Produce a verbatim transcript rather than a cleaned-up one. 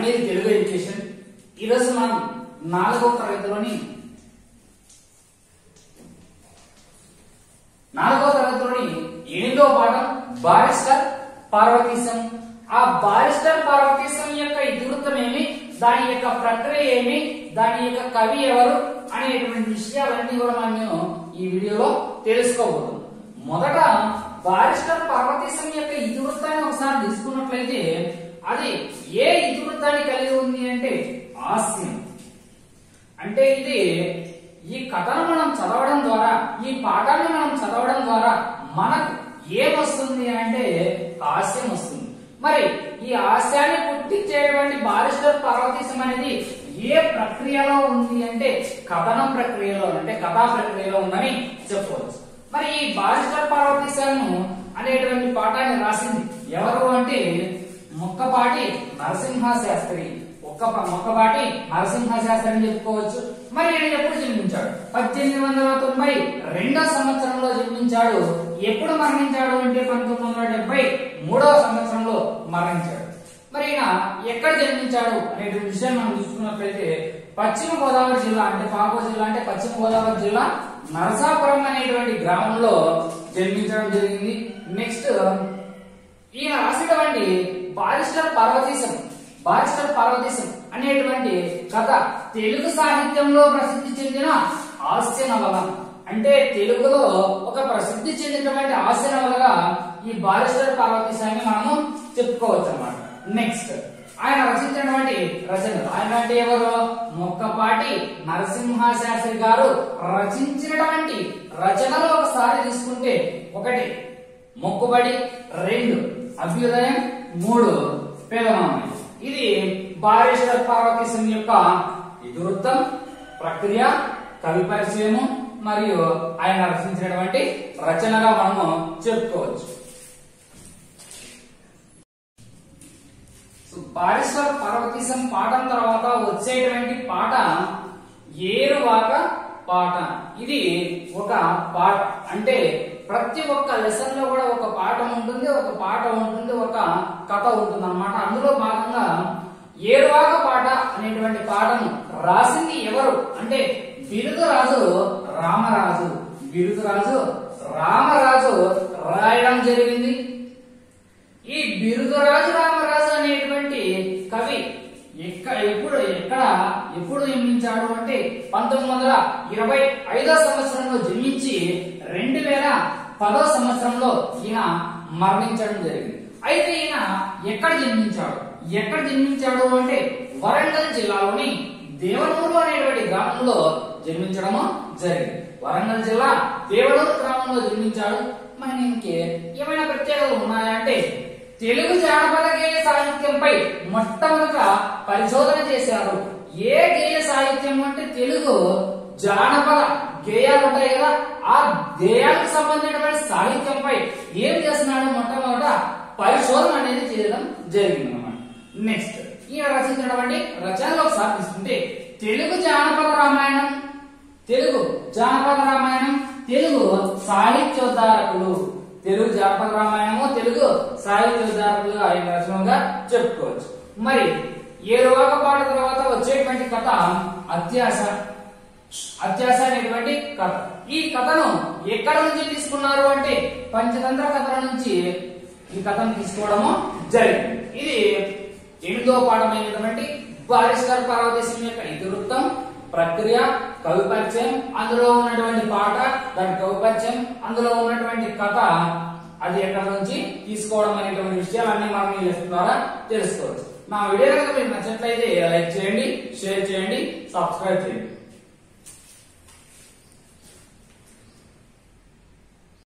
అనేది తెలుగు ఎడ్యుకేషన్. ఈరోజు మనం నాలుగో తరగతిలోని నాలుగో తరగతిలోని ఎనిమిదో పాఠం బారిస్టర్ పార్వతీశం. ఆ బారిస్టర్ పార్వతీశం యొక్క ఇతివృత్తం ఏమి, దాని యొక్క ప్రక్రియ ఏమి, దాని యొక్క కవి ఎవరు అనేటువంటి విషయాలన్నీ కూడా మనం ఈ వీడియోలో తెలుసుకోబోతున్నాం. మొదట బారిస్టర్ పార్వతీశం యొక్క ఇతివృత్తాన్ని ఒకసారి తీసుకున్నట్లయితే అది ఏ ఇతివృత్తాన్ని కలిగి ఉంది అంటే హాస్యం. అంటే ఇది ఈ కథను మనం చదవడం ద్వారా, ఈ పాఠాన్ని మనం చదవడం ద్వారా మనకు ఏమొస్తుంది అంటే హాస్యం వస్తుంది. మరి ఈ హాస్యాన్ని పుట్టించేటువంటి బారిస్టర్ పార్వతీశం అనేది ఏ ప్రక్రియలో ఉంది అంటే కథనం ప్రక్రియలో, అంటే కథా ప్రక్రియలో ఉందని చెప్పవచ్చు. మరి ఈ బారిస్టర్ పార్వతీశం అనేటువంటి పాఠాన్ని రాసింది ఎవరు అంటే మొక్కపాటి నరసింహ శాస్త్రి. ఒక్క మొక్కపాటి నరసింహ శాస్త్రి అని చెప్పుకోవచ్చు. మరి ఆయన ఎప్పుడు జన్మించాడు? పద్దెనిమిది వందల తొంభై రెండో సంవత్సరంలో జన్మించాడు. ఎప్పుడు మరణించాడు అంటే పంతొమ్మిది వందల డెబ్బై మూడవ సంవత్సరంలో మరణించాడు. మరి ఈయన ఎక్కడ జన్మించాడు అనేటువంటి విషయం మనం చూసుకున్నట్లయితే పశ్చిమ గోదావరి జిల్లా, అంటే పాకో జిల్లా అంటే పశ్చిమ గోదావరి జిల్లా నరసాపురం అనేటువంటి గ్రామంలో జన్మించడం జరిగింది. నెక్స్ట్ ఈయన రాసినటువంటి బారిస్టర్ పార్వతీశం బారిస్టర్ పార్వతీశం అనేటువంటి కథ తెలుగు సాహిత్యంలో ప్రసిద్ధి చెందిన హాస్య నవల. అంటే తెలుగులో ఒక ప్రసిద్ధి చెందినటువంటి హాస్య నవలగా ఈ బారిస్టర్ పార్వతీశాన్ని మనము చెప్పుకోవచ్చు అన్నమాట. నెక్స్ట్ ఆయన రచించినటువంటి రచనలు, ఆయన అంటే ఎవరు? మొక్కపాటి నరసింహ శాస్త్రి గారు రచించినటువంటి రచనలు ఒకసారి తీసుకుంటే ఒకటి మొక్కుబడి, రెండు అభ్యుదయం, మూడు పేదమామయ్య. ఇది బారిస్టర్ పార్వతీశం యొక్క ఇతివృత్తం, ప్రక్రియ, కవి పరిచయము మరియు ఆయన రచించినటువంటి రచనగా మనము చెప్పుకోవచ్చు. బారిస్టర్ పార్వతీశం పాఠం తర్వాత వచ్చేటువంటి పాట ఏరువాక పాట. ఇది ఒక పాట, అంటే ప్రతి ఒక్క లెసన్ లో కూడా ఒక పాఠం ఉంటుంది, ఒక పాట ఉంటుంది, ఒక కథ ఉంటుంది అన్నమాట. అందులో భాగంగా ఏరువాక పాట అనేటువంటి పాటను రాసింది ఎవరు అంటే బిరుదురాజు రామరాజు. బిరుదురాజు రామరాజు రాయడం జరిగింది. ఈ బిరుదురాజు రామరాజు అనేటువంటి కవి ఎక్కడ ఎప్పుడు ఎక్కడ ఎప్పుడు జన్మించాడు అంటే పంతొమ్మిది వందల ఇరవై ఐదో సంవత్సరంలో జన్మించి రెండు వేల పదో సంవత్సరంలో ఈయన మరణించడం జరిగింది. అయితే ఈయన ఎక్కడ జన్మించాడు ఎక్కడ జన్మించాడు అంటే వరంగల్ జిల్లాలోని దేవనూరు అనేటువంటి గ్రామంలో జన్మించడము జరిగింది. వరంగల్ జిల్లా దేవనూరు గ్రామంలో జన్మించాడు. మరి ఇంకే ఏమైనా ప్రత్యేకతలు ఉన్నాయా అంటే తెలుగు జానపద గేయ సాహిత్యంపై మొట్టమొదట పరిశోధన చేశారు. ఏ గేయ సాహిత్యం అంటే తెలుగు జానపద గేయాలు ఉంటాయి కదా, ఆ గేయాలకు సంబంధించినటువంటి సాహిత్యంపై ఏం చేస్తున్నాడు? మొట్టమొదట పరిశోధన అనేది చేయడం జరిగింది అన్నమాట. నెక్స్ట్ ఈయన రచించినటువంటి రచనలు ఒకసారి తీసుకుంటే తెలుగు జానపద రామాయణం, తెలుగు జానపద రామాయణం, తెలుగు సాహిత్యోద్ధారకులు. తెలుగు జానపద రామాయణము, తెలుగు సాహిత్యోద్ధారకులుగా ఆయన రచనగా చెప్పుకోవచ్చు. మరి ఏరువాక పాట తర్వాత వచ్చేటువంటి కథ అత్యాశ. అత్యాశ అనేటువంటి కథ. ఈ కథను ఎక్కడ నుంచి తీసుకున్నారు అంటే పంచతంత్ర కథల నుంచి ఈ కథను తీసుకోవడము జరిగింది. ఇది ఎనిమిదో పాఠమైనటువంటి బారిస్టర్ పార్వతీశం యొక్క ఇతివృత్తం, ప్రక్రియ, కవి పరిచయం, అందులో ఉన్నటువంటి పాట, దాని కవి పరిచయం, అందులో ఉన్నటువంటి కథ, అది ఎక్కడ నుంచి తీసుకోవడం అనేటువంటి విషయాలన్నీ మనం ఈ లెసన్ ద్వారా తెలుసుకోవచ్చు. నా వీడియో కనుక మీకు నచ్చినట్లయితే లైక్ చేయండి, షేర్ చేయండి, సబ్స్క్రైబ్ చేయండి.